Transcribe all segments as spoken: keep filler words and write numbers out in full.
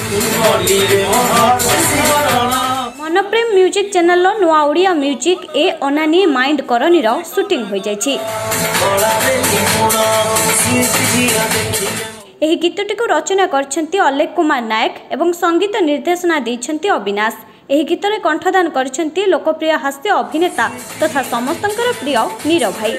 मनप्रेम music channel नुआ Odia music ए अनानी माइंड करनी शूटिंग हो जाइछि। एही गीतटी को रचना करछंती अलेख कुमार नायक एवं संगीत निर्देशना देछंती अविनाश। एही गीत रे कंठदान करछंती लोकप्रिय हास्य अभिनेता तथा समस्तंकर प्रिय नीरव भाई।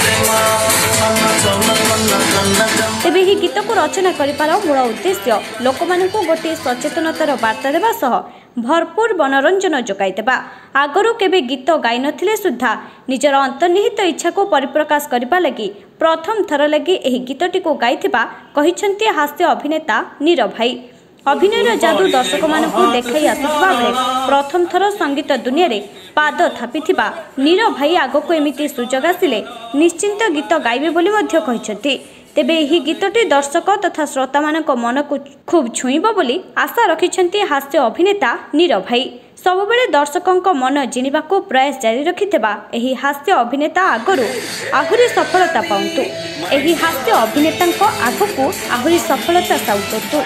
तेबे एही गीत को रचना करिपार मूल उद्देश्य लोकमानकु गोटे सचेतनतार वार्ता देबा सह भरपूर मनोरंजन जोगाई देबा। आगरू केबे गीत गाई नथिले सुद्धा निजर अंतर्निहित इच्छा को परिप्रकाश करिबा लगी प्रथम थर लगी एही गीतटी को गाइथिबा कहिछंती हास्य अभिनेता नीरव भाई। अभिनयर जादू दर्शक मानकु देखाई आसुथिबा बेले प्रथम थर संगीत दुनिया रे पाद थापिथिबा नीरव भाई आगको एमिति सुजोग आसिले निश्चिंत गीत गाइबे बोली मध्य कहिछंती। तेबे एही गीतटी दर्शक तथा श्रोता मानक मन को खूब छुईब बोली आशा रखिछंती हास्य अभिनेता नीरव भाई। सबुबेले दर्शकों मन जिणिबाको प्रयास जारी रखिथिबा एही हास्य अभिनेता आगरू आहुरी सफलता पाउंतु। एही हास्य अभिनेतांको आगको आहुरी सफलता साउतु।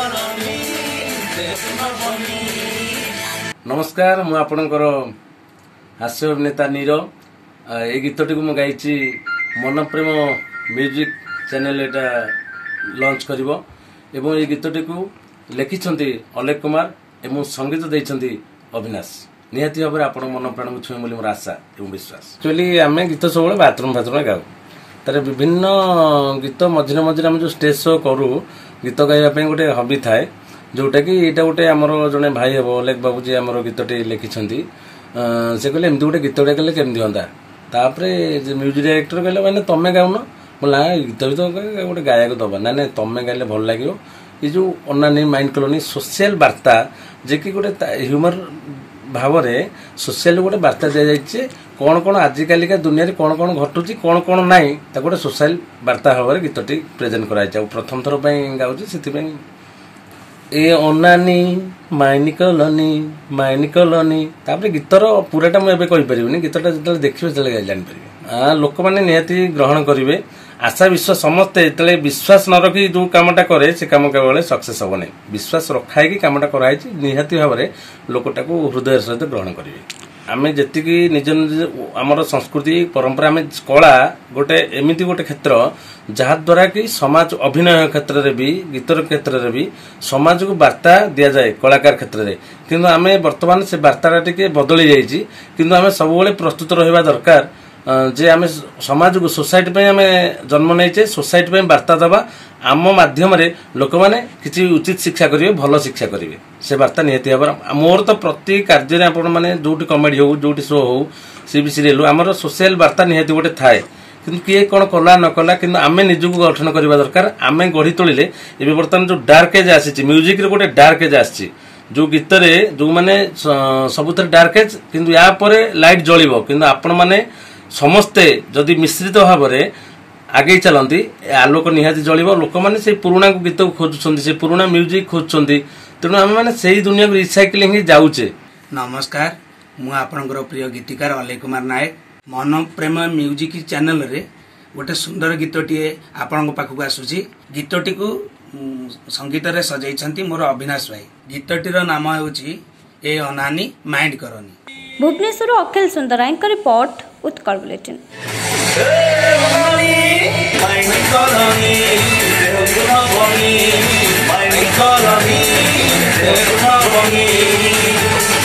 नमस्कार, मु आपणकर हास्य अभिनेता नीरव। ए गीतटी को मु गाइछि मनप्रेम म्यूजिक चैनल एटा लॉन्च करिवो एवं ए गीतटी को लिखिछंती अलेख कुमार एवं संगीत दैछंती अविनाश। निहाती भाव आप मन प्राण को छुए बोली मोर आशा एवं विश्वास। एक्चुअली आम गीत सब बाथरूम फाथरूम गाऊ तार विभिन्न गीत मझे मझे आम जो स्टेज शो करूँ गीत गाइबा गोटे हबी थाए जोटा कि यहाँ गोटे आमर जड़े भाई हे अलेख बाबू जी आम गीतटी लिखिं से कहले एमती गोटे गीतटे कले केमती हाँ तापर म्यूजिक डायरेक्टर कहले मैंने तुम्हें गाउन बोला गीत भी तो गोटे गायक दबा ना ना तुम्हें गाइले भल लगे। ये जो अनानी माइंड कलोनी सोशल वार्ता जे कि गोटे ह्यूमर भाव में सोशल गोटे वार्ता दि जाइए कौन कौन आजिकालिका दुनिया रे कौन कौन घटुची कौन कौन नाई गोटे सोशल वार्ता भाव में गीतटी प्रेजेंट कराई प्रथम थर गाँव से ए अनानी माइंड कलोनी माइंड कलोनी तापर गीतर पूराटा मुझे कहीपरि गीतटा जो देखिए जो जापर लोक मैंने निहाती ग्रहण करेंगे। आशा विश्वास समस्ते जो विश्वास न रखी जो कामटा करे से कम केवल सक्सेस हम नहीं विश्वास रखाई कामटा कराई निहाती भाव में लोकटा को हृदय सहित ग्रहण करेंगे। आम जी निज निज आमर संस्कृति परंपरा आम कला गोटे एमती गोटे क्षेत्र जहाद्वारा कि समाज अभिनय क्षेत्र में भी गीतर क्षेत्र में भी समाज को वार्ता दि जाए कलाकार क्षेत्र में किंतु आम बर्तमान से वार्ता टी बदली जाइए किंतु आम सब प्रस्तुत रहा दरकार जे आम समाज को सोसाइटी पे आम जन्म नहीं सोसाइटी वार्ता दबा आम मध्यम लोक मैंने किसी उचित शिक्षा करेंगे भल शिक्षा करेंगे से वार्ता निहती भाव मोर तो प्रति कार्य आप जो कमेडी हो जो शो हो सी भी सीरियल आमर सोशल वार्ता निहती गोटे थाए किंतु किए कौन कला न कला किंतु आम निजक गठन करवा दरकार आम गढ़ी तोड़े ये बर्तमान जो डार्क एज आसी म्यूजिक गोटे डार्क एज आसी जो गीत जो मैंने सबुथ डार्क एज किंतु या लाइट जलिब किंतु आपण मैंने समस्ते जदि मिश्रित भाव में आगे चलती आलोक निहाती जलिब लोक मैंने से पुराणा गीत को खोजुंट से पुराणा म्यूजिक खोजुंट तेणु आम मैंने से दुनिया को रिसाइक्लिंग ही जाऊे। नमस्कार, मु आपणकर प्रिय गीतिकार अलेख कुमार नायक मन प्रेम म्यूजिक चैनल रे गोटे सुंदर गीतटी आपण पाखक आसूची। गीतटी को संगीत रे सजाई मोर अविनाश भाई। गीतटीर नाम होची ए अनानी माइंड करनी। भुवनेश्वर अखिल सुंदराय का रिपोर्ट उत्कल बुलेटिन। Colony,